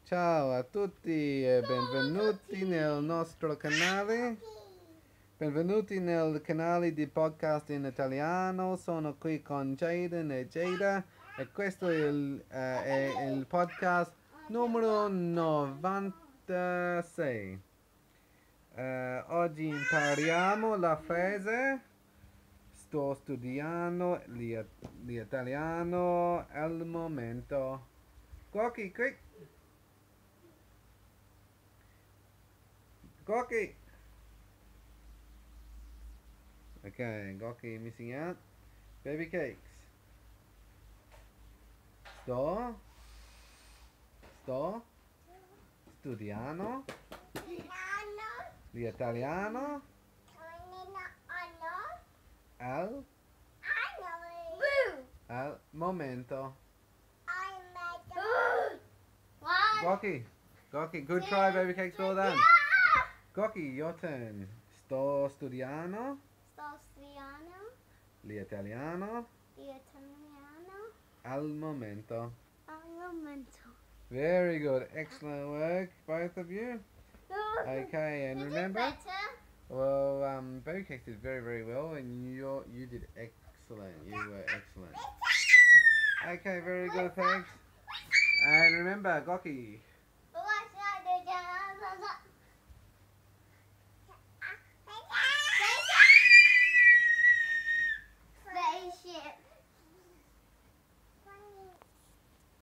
Ciao a tutti e benvenuti nel nostro canale. Benvenuti nel canale di podcast in italiano. Sono qui con Jaden e Jada e questo è il podcast numero 96. Oggi impariamo la frase sto studiando l'italiano al momento. Goki, quick! Goki! Okay, Goki missing out. Baby cakes. Sto studiando l'italiano al momento. Goki, good try, baby cakes, well done. Goki, your turn. Sto studiando l'italiano al momento. Very good, excellent work, both of you. Okay, and remember, well, Baby Cakes did very, very well, and you did excellent. You were excellent. Okay, very good, thanks. And remember, Goki.